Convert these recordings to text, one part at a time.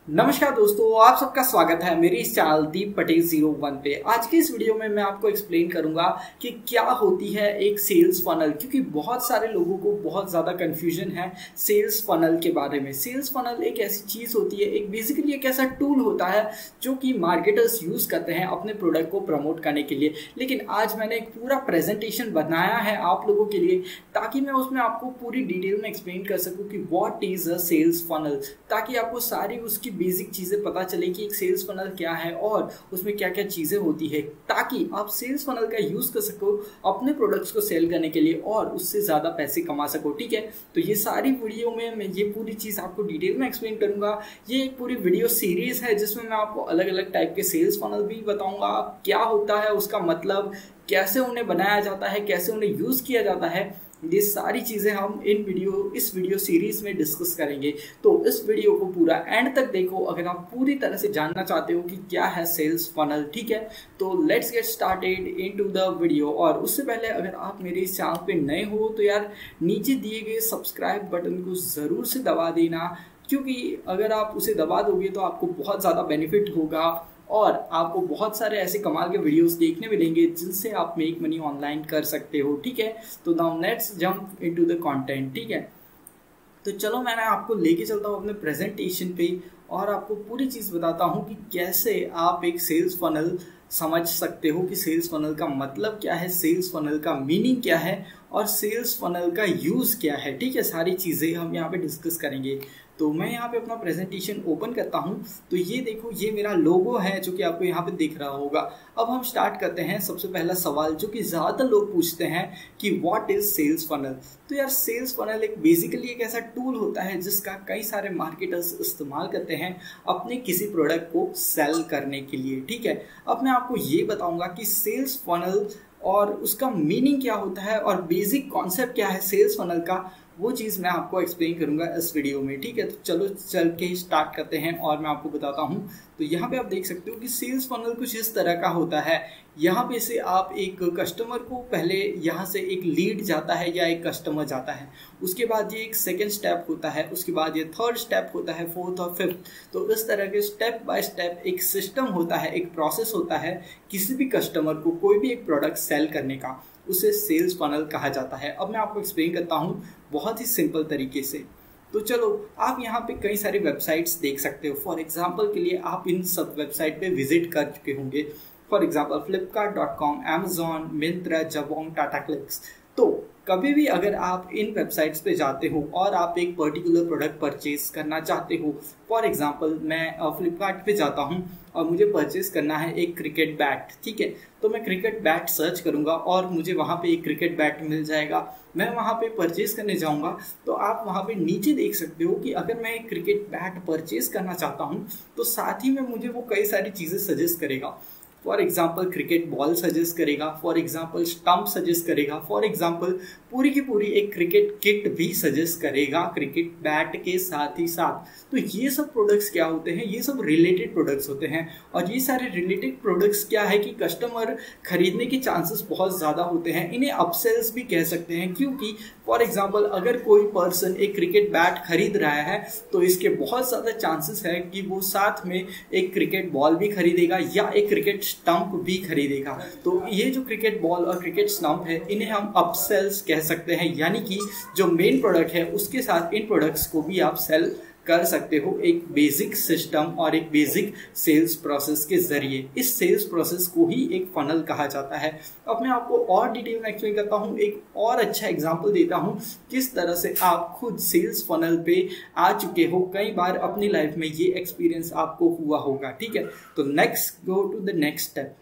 नमस्कार दोस्तों, आप सबका स्वागत है मेरे इस चैनल दीप पटेल 01 पे। आज के इस वीडियो में मैं आपको एक्सप्लेन करूंगा कि क्या होती है एक सेल्स फनल, क्योंकि बहुत सारे लोगों को बहुत ज़्यादा कंफ्यूजन है सेल्स फनल के बारे में। सेल्स फनल एक ऐसी चीज़ होती है, एक बेसिकली एक ऐसा टूल होता है जो कि मार्केटर्स यूज़ करते हैं अपने प्रोडक्ट को प्रमोट करने के लिए। लेकिन आज मैंने एक पूरा प्रेजेंटेशन बनाया है आप लोगों के लिए, ताकि मैं उसमें आपको पूरी डिटेल में एक्सप्लेन कर सकूँ कि what is a sales funnel, ताकि आपको सारी उसकी बेसिक चीज़ें पता चले कि एक सेल्स फनल क्या है और उसमें क्या क्या चीज़ें होती है, ताकि आप सेल्स फनल का यूज़ कर सको अपने प्रोडक्ट्स को सेल करने के लिए और उससे ज़्यादा पैसे कमा सको। ठीक है, तो ये सारी वीडियो में मैं ये पूरी चीज़ आपको डिटेल में एक्सप्लेन करूंगा। ये एक पूरी वीडियो सीरीज है जिसमें मैं आपको अलग अलग टाइप के सेल्स फनल भी बताऊंगा, क्या होता है उसका मतलब, कैसे उन्हें बनाया जाता है, कैसे उन्हें यूज़ किया जाता है। ये सारी चीज़ें हम इस वीडियो सीरीज में डिस्कस करेंगे। तो इस वीडियो को पूरा एंड तक देखो अगर आप पूरी तरह से जानना चाहते हो कि क्या है सेल्स फनल। ठीक है, तो let's get started into the video. और उससे पहले अगर आप मेरे इस चैनल पे नए हो तो यार नीचे दिए गए सब्सक्राइब बटन को ज़रूर से दबा देना, क्योंकि अगर आप उसे दबा दोगे तो आपको बहुत ज़्यादा बेनिफिट होगा और आपको बहुत सारे ऐसे कमाल के वीडियोस देखने मिलेंगे जिनसे आप मेक मनी ऑनलाइन कर सकते हो। ठीक है, तो now let's jump into the content. ठीक है, तो चलो मैं आपको लेके चलता हूँ अपने प्रेजेंटेशन पे और आपको पूरी चीज़ बताता हूँ कि कैसे आप एक सेल्स फनल समझ सकते हो, कि सेल्स फनल का मतलब क्या है, सेल्स फनल का मीनिंग क्या है और सेल्स फनल का यूज़ क्या है। ठीक है, सारी चीज़ें हम यहाँ पे डिस्कस करेंगे। तो मैं यहाँ पे अपना प्रेजेंटेशन ओपन करता हूँ। तो ये देखो, ये मेरा लोगो है जो कि आपको यहाँ पे दिख रहा होगा। अब हम स्टार्ट करते हैं। सबसे पहला सवाल जो कि ज़्यादातर लोग पूछते हैं कि व्हाट इज़ सेल्स फनल। तो यार सेल्स फनल एक बेसिकली एक ऐसा टूल होता है जिसका कई सारे मार्केटर्स इस्तेमाल करते हैं अपने किसी प्रोडक्ट को सेल करने के लिए। ठीक है, अब मैं आपको ये बताऊँगा कि सेल्स फनल और उसका मीनिंग क्या होता है और बेसिक कॉन्सेप्ट क्या है सेल्स फनल का, वो चीज़ मैं आपको एक्सप्लेन करूंगा इस वीडियो में। ठीक है, तो चलो चल के स्टार्ट करते हैं और मैं आपको बताता हूं। तो यहाँ पे आप देख सकते हो कि सेल्स फनल कुछ इस तरह का होता है। यहाँ पे से आप एक कस्टमर को पहले यहाँ से एक लीड जाता है या एक कस्टमर जाता है, उसके बाद ये एक सेकेंड स्टेप होता है, उसके बाद ये थर्ड स्टेप होता है, फोर्थ और फिफ्थ। तो इस तरह के स्टेप बाय स्टेप एक सिस्टम होता है, एक प्रोसेस होता है किसी भी कस्टमर को कोई भी एक प्रोडक्ट सेल करने का, उसे सेल्स फनल कहा जाता है। अब मैं आपको एक्सप्लेन करता हूँ बहुत ही सिंपल तरीके से। तो चलो, आप यहाँ पे कई सारी वेबसाइट्स देख सकते हो। फॉर एग्जांपल के लिए आप इन सब वेबसाइट पे विजिट कर चुके होंगे। For example flipkart.com, Amazon, Myntra, Jabong, Tata Cliq. तो कभी भी अगर आप इन वेबसाइट्स पे जाते हो और आप एक पर्टिकुलर प्रोडक्ट परचेज करना चाहते हो, फॉर एग्जांपल मैं फ्लिपकार्ट पे जाता हूँ और मुझे परचेज करना है एक क्रिकेट बैट। ठीक है, तो मैं क्रिकेट बैट सर्च करूँगा और मुझे वहाँ पे एक क्रिकेट बैट मिल जाएगा। मैं वहाँ पे परचेज करने जाऊँगा तो आप वहाँ पे नीचे देख सकते हो कि अगर मैं एक क्रिकेट बैट परचेज करना चाहता हूँ तो साथ ही में मुझे वो कई सारी चीज़ें सजेस्ट करेगा। For example cricket ball suggest करेगा, फॉर एग्जाम्पल स्टंप सजेस्ट करेगा, फॉर एग्जाम्पल पूरी की पूरी एक क्रिकेट किट भी सजेस्ट करेगा क्रिकेट बैट के साथ ही साथ। तो ये सब प्रोडक्ट्स क्या होते हैं, ये सब रिलेटेड प्रोडक्ट्स होते हैं। और ये सारे रिलेटेड प्रोडक्ट्स क्या है कि कस्टमर खरीदने के चांसेस बहुत ज़्यादा होते हैं। इन्हें अपसेल्स भी कह सकते हैं, क्योंकि फॉर एग्जाम्पल अगर कोई पर्सन एक क्रिकेट बैट खरीद रहा है तो इसके बहुत ज़्यादा चांसेस है कि वो साथ में एक क्रिकेट बॉल भी खरीदेगा या एक क्रिकेट स्टंप भी खरीदेगा। तो ये जो क्रिकेट बॉल और क्रिकेट स्टंप है, इन्हें हम अपसेल्स कह सकते हैं, यानी कि जो मेन प्रोडक्ट है उसके साथ इन प्रोडक्ट्स को भी आप सेल कर सकते हो एक बेसिक सिस्टम और एक बेसिक सेल्स प्रोसेस के जरिए। इस सेल्स प्रोसेस को ही एक फनल कहा जाता है। अब मैं आपको और डिटेल में एक्सप्लेन करता हूँ, एक और अच्छा एग्जांपल देता हूँ किस तरह से आप खुद सेल्स फनल पे आ चुके हो। कई बार अपनी लाइफ में ये एक्सपीरियंस आपको हुआ होगा। ठीक है, तो next go to the next step.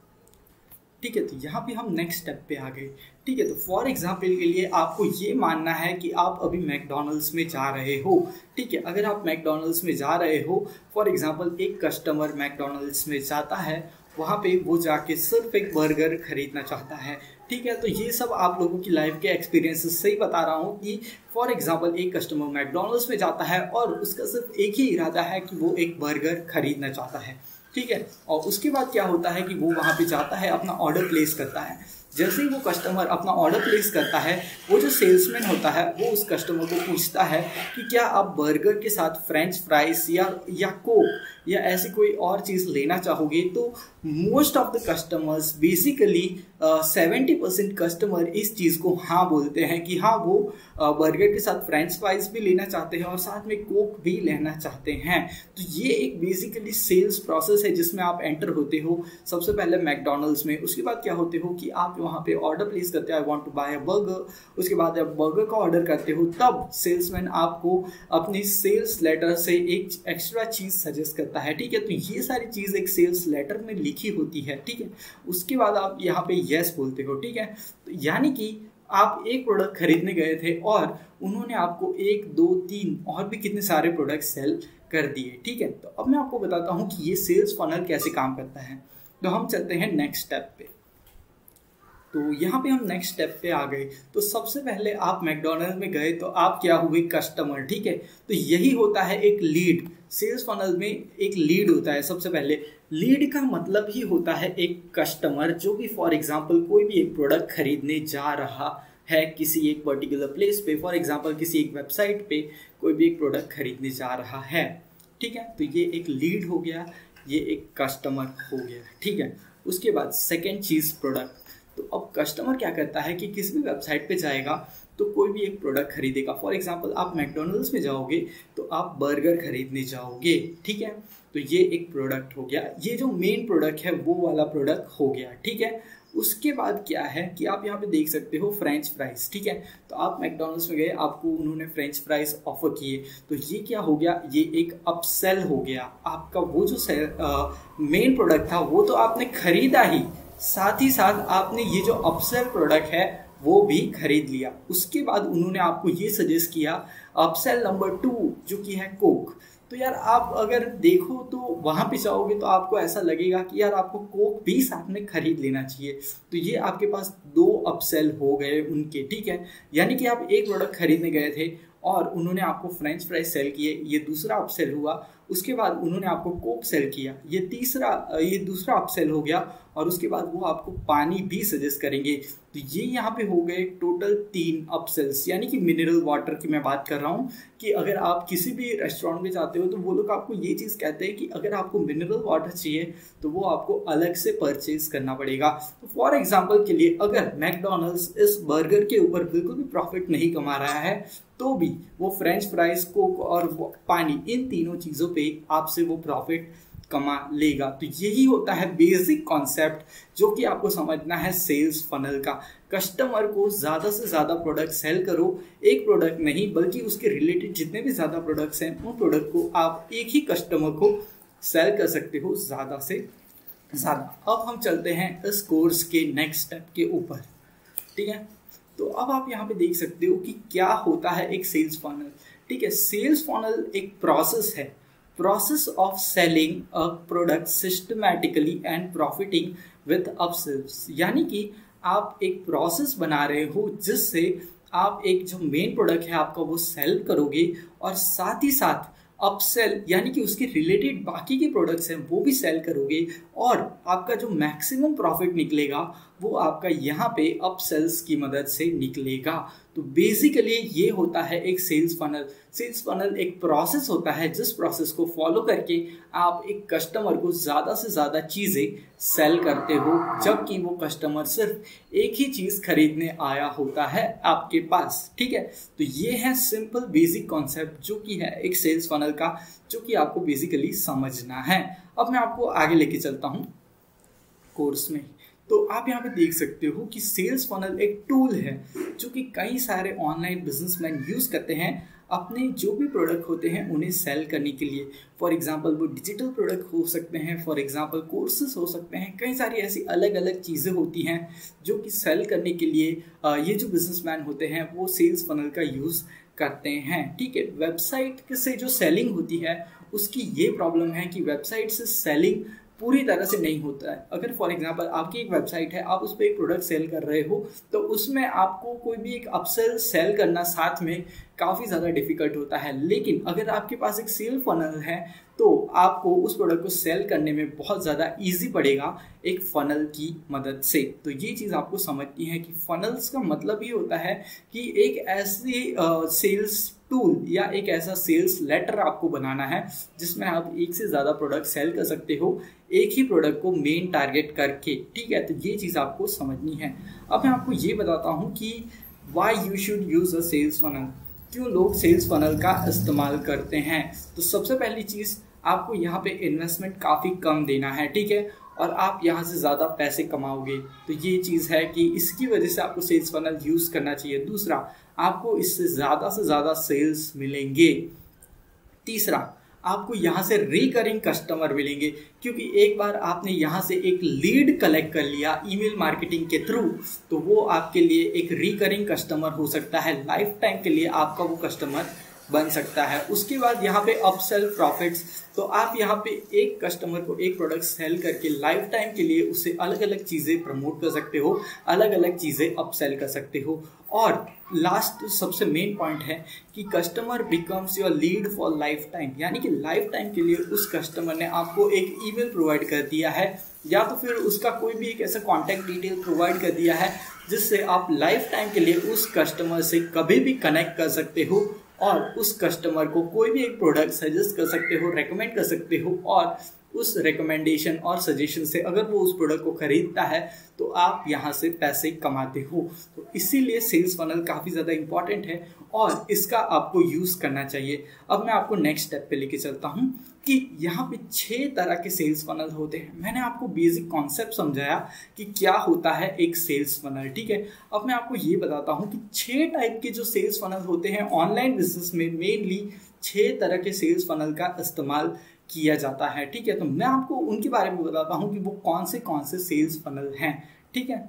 ठीक है, तो यहाँ पे हम नेक्स्ट स्टेप पे आ गए। ठीक है, तो फॉर एग्जाम्पल के लिए आपको ये मानना है कि आप अभी मैकडॉनल्ड्स में जा रहे हो। ठीक है, अगर आप मैकडॉनल्ड्स में जा रहे हो, फॉर एग्जाम्पल एक कस्टमर मैकडॉनल्ड्स में जाता है, वहाँ पे वो जाके सिर्फ एक बर्गर खरीदना चाहता है। ठीक है, तो ये सब आप लोगों की लाइफ के एक्सपीरियंसेस से ही बता रहा हूँ कि फॉर एग्जाम्पल एक कस्टमर मैकडॉनल्ड्स में जाता है और उसका सिर्फ एक ही इरादा है कि वो एक बर्गर खरीदना चाहता है। ठीक है, और उसके बाद क्या होता है कि वो वहाँ पे जाता है, अपना ऑर्डर प्लेस करता है। जैसे ही वो कस्टमर अपना ऑर्डर प्लेस करता है, वो जो सेल्समैन होता है वो उस कस्टमर को पूछता है कि क्या आप बर्गर के साथ फ्रेंच फ्राइज या कोक या ऐसी कोई और चीज़ लेना चाहोगे। तो most of the customers basically 70% customer इस चीज़ को हाँ बोलते हैं कि हाँ वो बर्गर के साथ फ्रेंच फ्राइज भी लेना चाहते हैं और साथ में कोक भी लेना चाहते हैं। तो ये एक बेसिकली सेल्स प्रोसेस है जिसमें आप एंटर होते हो सबसे पहले मैकडोनल्ड्स में। उसके बाद क्या होते हो कि आप वहाँ पे ऑर्डर प्लेस करते हो, I want to buy a burger. उसके बाद आप बर्गर का ऑर्डर करते हो, तब सेल्समैन आपको अपनी सेल्स लेटर से एक एक्स्ट्रा चीज़ सजेस्ट करता है, ठीक है। तो ये सारी चीज़ एक सेल्स लेटर में लिखी होती है, ठीक है। उसके बाद आप यहाँ पे यस बोलते हो, ठीक है। तो यानी कि आप एक प्रोडक्ट खरीदने गए थे और उन्होंने आपको 1, 2, 3 और भी कितने सारे प्रोडक्ट सेल कर दिए, ठीक है। तो अब मैं आपको बताता हूँ कि ये सेल्स फनल कैसे काम करता है। तो हम चलते हैं नेक्स्ट स्टेप पे। तो यहाँ पे हम नेक्स्ट स्टेप पे आ गए। तो सबसे पहले आप मैकडोनल्ड में गए तो आप क्या हुए, कस्टमर, ठीक है। तो यही होता है एक लीड। सेल्स फनल में एक लीड होता है। सबसे पहले लीड का मतलब ही होता है एक कस्टमर जो कि फॉर एग्जांपल कोई भी एक प्रोडक्ट खरीदने जा रहा है किसी एक पर्टिकुलर प्लेस पे, फॉर एग्जांपल किसी एक वेबसाइट पे कोई भी एक प्रोडक्ट खरीदने जा रहा है, ठीक है। तो ये एक लीड हो गया, ये एक कस्टमर हो गया, ठीक है। उसके बाद सेकेंड चीज़ प्रोडक्ट। तो अब कस्टमर क्या करता है कि किसी भी वेबसाइट पे जाएगा तो कोई भी एक प्रोडक्ट खरीदेगा। फॉर एग्जांपल आप मैकडोनल्ड्स में जाओगे तो आप बर्गर खरीदने जाओगे, ठीक है। तो ये एक प्रोडक्ट हो गया, ये जो मेन प्रोडक्ट है वो वाला प्रोडक्ट हो गया, ठीक है। उसके बाद क्या है कि आप यहाँ पे देख सकते हो फ्रेंच फ्राइज, ठीक है। तो आप मैकडोनल्ड्स में गए, आपको उन्होंने फ्रेंच फ्राइज ऑफर किए, तो ये क्या हो गया, ये एक अपसेल हो गया। आपका वो जो मेन प्रोडक्ट था वो तो आपने खरीदा ही, साथ ही साथ आपने ये जो अपसेल प्रोडक्ट है वो भी खरीद लिया। उसके बाद उन्होंने आपको ये सजेस्ट किया अपसेल नंबर 2 जो कि है कोक। तो यार आप अगर देखो तो वहाँ पे जाओगे तो आपको ऐसा लगेगा कि यार आपको कोक भी साथ में खरीद लेना चाहिए। तो ये आपके पास 2 अपसेल हो गए उनके, ठीक है। यानी कि आप एक प्रोडक्ट खरीदने गए थे और उन्होंने आपको फ्रेंच फ्राइज सेल किए, ये दूसरा अपसेल हुआ। उसके बाद उन्होंने आपको कोक सेल किया, ये दूसरा अपसेल हो गया। और उसके बाद वो आपको पानी भी सजेस्ट करेंगे। तो ये यहाँ पे हो गए टोटल 3 अपसेल्स। यानी कि मिनरल वाटर की मैं बात कर रहा हूँ कि अगर आप किसी भी रेस्टोरेंट में जाते हो तो वो लोग आपको ये चीज़ कहते हैं कि अगर आपको मिनरल वाटर चाहिए तो वो आपको अलग से परचेज करना पड़ेगा। तो फॉर एग्जाम्पल के लिए अगर मैकडोनल्ड्स इस बर्गर के ऊपर बिल्कुल भी प्रॉफिट नहीं कमा रहा है तो भी वो फ्रेंच फ्राइज, कोक और पानी, इन तीनों चीज़ों पे आपसे वो प्रॉफिट कमा लेगा। तो यही होता है बेसिक कॉन्सेप्ट जो कि आपको समझना है सेल्स फनल का। कस्टमर को ज़्यादा से ज़्यादा प्रोडक्ट सेल करो, एक प्रोडक्ट नहीं बल्कि उसके रिलेटेड जितने भी ज़्यादा प्रोडक्ट्स हैं उन प्रोडक्ट को आप एक ही कस्टमर को सेल कर सकते हो ज़्यादा से ज़्यादा। अब हम चलते हैं इस कोर्स के नेक्स्ट स्टेप के ऊपर, ठीक है। तो अब आप यहाँ पे देख सकते हो कि क्या होता है एक सेल्स फनल, ठीक है। सेल्स फनल एक प्रोसेस है, process of selling a product systematically and profiting with upsells। यानी कि आप एक प्रोसेस बना रहे हो जिससे आप एक जो मेन प्रोडक्ट है आपका वो सेल करोगे और साथ ही साथ अपसेल यानी कि उसके रिलेटेड बाकी के प्रोडक्ट्स हैं वो भी सेल करोगे और आपका जो मैक्सिमम प्रॉफिट निकलेगा वो आपका यहाँ पे अपसेल्स की मदद से निकलेगा। तो बेसिकली ये होता है एक सेल्स फनल। सेल्स फनल एक प्रोसेस होता है जिस प्रोसेस को फॉलो करके आप एक कस्टमर को ज़्यादा से ज़्यादा चीज़ें सेल करते हो, जबकि वो कस्टमर सिर्फ एक ही चीज़ खरीदने आया होता है आपके पास, ठीक है। तो ये है सिंपल बेसिक कॉन्सेप्ट जो कि है एक सेल्स फनल का, जो कि आपको बेसिकली समझना है। अब मैं आपको आगे लेके चलता हूँ कोर्स में। तो आप यहाँ पे देख सकते हो कि सेल्स फनल एक टूल है जो कि कई सारे ऑनलाइन बिजनेसमैन यूज़ करते हैं अपने जो भी प्रोडक्ट होते हैं उन्हें सेल करने के लिए। फॉर एग्जांपल वो डिजिटल प्रोडक्ट हो सकते हैं, फॉर एग्जांपल कोर्सेज हो सकते हैं, कई सारी ऐसी अलग अलग चीज़ें होती हैं जो कि सेल करने के लिए ये जो बिजनेसमैन होते हैं वो सेल्स फनल का यूज़ करते हैं, ठीक है। वेबसाइट से जो सेलिंग होती है उसकी ये प्रॉब्लम है कि वेबसाइट से सेलिंग पूरी तरह से नहीं होता है। अगर फॉर एग्जांपल आपकी एक वेबसाइट है, आप उस पर एक प्रोडक्ट सेल कर रहे हो, तो उसमें आपको कोई भी एक अपसेल सेल करना साथ में काफ़ी ज़्यादा डिफिकल्ट होता है। लेकिन अगर आपके पास एक सेल फनल है तो आपको उस प्रोडक्ट को सेल करने में बहुत ज़्यादा ईजी पड़ेगा एक फनल की मदद से। तो ये चीज़ आपको समझनी है कि फनल्स का मतलब ये होता है कि एक ऐसी सेल्स टूल या एक ऐसा सेल्स लेटर आपको बनाना है जिसमें आप एक से ज़्यादा प्रोडक्ट सेल कर सकते हो एक ही प्रोडक्ट को मेन टारगेट करके। ठीक है, तो ये चीज़ आपको समझनी है। अब मैं आपको ये बताता हूँ कि why you should use a sales funnel, क्यों लोग सेल्स फनल का इस्तेमाल करते हैं। तो सबसे पहली चीज़, आपको यहाँ पे इन्वेस्टमेंट काफ़ी कम देना है, ठीक है, और आप यहाँ से ज़्यादा पैसे कमाओगे। तो ये चीज़ है कि इसकी वजह से आपको सेल्स फनल यूज़ करना चाहिए। दूसरा, आपको इससे ज़्यादा सेल्स मिलेंगे। तीसरा, आपको यहाँ से रिकरिंग कस्टमर मिलेंगे, क्योंकि एक बार आपने यहाँ से एक लीड कलेक्ट कर लिया ईमेल मार्केटिंग के थ्रू, तो वो आपके लिए एक रिकरिंग कस्टमर हो सकता है, लाइफ टाइम के लिए आपका वो कस्टमर बन सकता है। उसके बाद यहाँ पे अपसेल प्रॉफिट्स, तो आप यहाँ पे एक कस्टमर को एक प्रोडक्ट सेल करके लाइफ टाइम के लिए उसे अलग अलग चीज़ें प्रमोट कर सकते हो, अलग अलग चीज़ें अपसेल कर सकते हो। और लास्ट सबसे मेन पॉइंट है कि customer becomes your lead for life time, यानी कि लाइफ टाइम के लिए उस कस्टमर ने आपको एक ईमेल प्रोवाइड कर दिया है या तो फिर उसका कोई भी एक ऐसा कॉन्टैक्ट डिटेल प्रोवाइड कर दिया है जिससे आप लाइफ टाइम के लिए उस कस्टमर से कभी भी कनेक्ट कर सकते हो और उस कस्टमर को कोई भी एक प्रोडक्ट सजेस्ट कर सकते हो, रेकमेंड कर सकते हो, और उस रिकमेंडेशन और सजेशन से अगर वो उस प्रोडक्ट को खरीदता है तो आप यहाँ से पैसे कमाते हो। तो इसीलिए सेल्स फनल काफ़ी ज़्यादा इंपॉर्टेंट है और इसका आपको यूज़ करना चाहिए। अब मैं आपको नेक्स्ट स्टेप पे लेके चलता हूँ कि यहाँ पे 6 तरह के सेल्स फनल होते हैं। मैंने आपको बेसिक कॉन्सेप्ट समझाया कि क्या होता है एक सेल्स फनल, ठीक है। अब मैं आपको ये बताता हूँ कि 6 टाइप के जो सेल्स फनल होते हैं ऑनलाइन बिजनेस में, मेनली 6 तरह के सेल्स फनल का इस्तेमाल किया जाता है, ठीक है। तो मैं आपको उनके बारे में बताता हूँ कि वो कौन से सेल्स फनल हैं, ठीक है।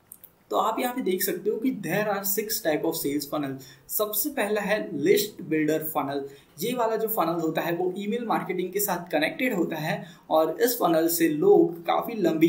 तो आप यहाँ पे देख सकते हो कि there are 6 type of sales funnel. सबसे पहला है लिस्ट बिल्डर फनल। ये वाला जो फनल होता है वो ईमेल मार्केटिंग के साथ कनेक्टेड होता है और इस फनल से लोग काफ़ी लंबी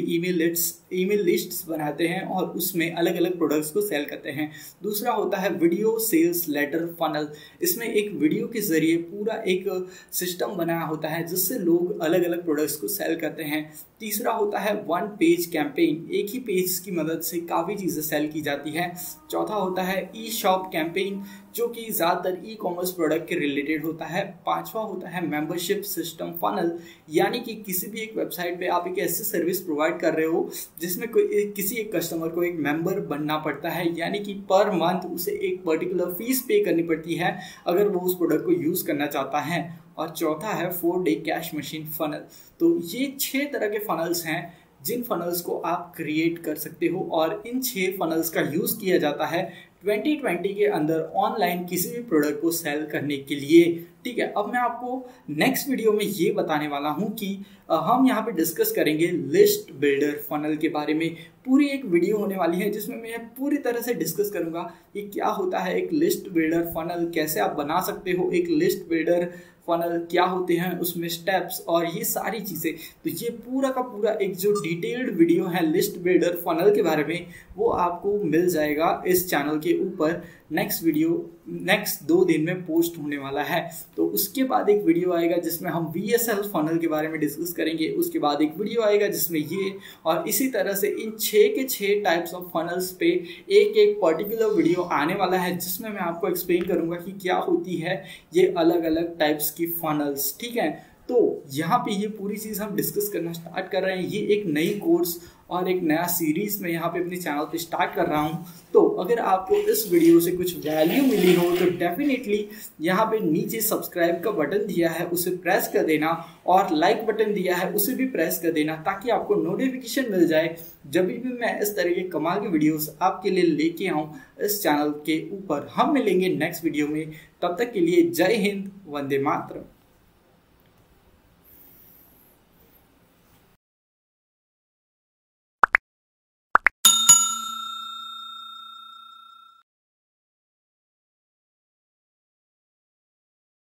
ईमेल लिस्ट्स बनाते हैं और उसमें अलग अलग प्रोडक्ट्स को सेल करते हैं। दूसरा होता है वीडियो सेल्स लेटर फनल। इसमें एक वीडियो के जरिए पूरा एक सिस्टम बनाया होता है जिससे लोग अलग अलग प्रोडक्ट्स को सेल करते हैं। तीसरा होता है वन पेज कैंपेन। एक ही पेज की मदद से काफ़ी चीज़ें सेल की जाती है। चौथा होता है ई शॉप कैंपेन, जो कि ज़्यादातर ई कॉमर्स प्रोडक्ट के रिलेटेड होता है। पांचवा होता है मेंबरशिप सिस्टम फनल, यानी कि किसी भी एक वेबसाइट पे आप एक ऐसी सर्विस प्रोवाइड कर रहे हो जिसमें किसी एक कस्टमर को एक मेंबर बनना पड़ता है, यानी कि पर मंथ उसे एक पर्टिकुलर फीस पे करनी पड़ती है अगर वो उस प्रोडक्ट को यूज़ करना चाहता है। और चौथा है 4-डे कैश मशीन फनल। तो ये 6 तरह के फनल्स हैं जिन फनल्स को आप क्रिएट कर सकते हो और इन 6 फनल्स का यूज़ किया जाता है 2020 के अंदर ऑनलाइन किसी भी प्रोडक्ट को सेल करने के लिए, ठीक है। अब मैं आपको नेक्स्ट वीडियो में ये बताने वाला हूँ कि हम यहाँ पे डिस्कस करेंगे लिस्ट बिल्डर फनल के बारे में। पूरी एक वीडियो होने वाली है जिसमें मैं पूरी तरह से डिस्कस करूँगा कि क्या होता है एक लिस्ट बिल्डर फनल, कैसे आप बना सकते हो एक लिस्ट बिल्डर फनल, क्या होते हैं उसमें स्टेप्स और ये सारी चीज़ें। तो ये पूरा का पूरा एक जो डिटेल्ड वीडियो है लिस्ट बिल्डर फनल के बारे में वो आपको मिल जाएगा इस चैनल के ऊपर। नेक्स्ट वीडियो नेक्स्ट 2 दिन में पोस्ट होने वाला है। तो उसके बाद एक वीडियो आएगा जिसमें हम VSL फनल के बारे में डिस्कस करेंगे। उसके बाद एक वीडियो आएगा जिसमें ये, और इसी तरह से इन 6 के 6 टाइप्स ऑफ फनल्स पे एक पर्टिकुलर वीडियो आने वाला है जिसमें मैं आपको एक्सप्लेन करूंगा कि क्या होती है ये अलग अलग टाइप्स की फनल्स, ठीक है। तो यहाँ पे ये पूरी चीज़ हम डिस्कस करना स्टार्ट कर रहे हैं। ये एक नई कोर्स और एक नया सीरीज में यहाँ पे अपने चैनल पे स्टार्ट कर रहा हूँ। तो अगर आपको इस वीडियो से कुछ वैल्यू मिली हो तो डेफिनेटली यहाँ पे नीचे सब्सक्राइब का बटन दिया है उसे प्रेस कर देना और लाइक बटन दिया है उसे भी प्रेस कर देना ताकि आपको नोटिफिकेशन मिल जाए जब भी मैं इस तरह के कमाल के वीडियोस आपके लिए लेके आऊँ इस चैनल के ऊपर। हम मिलेंगे नेक्स्ट वीडियो में, तब तक के लिए जय हिंद, वंदे मातरम।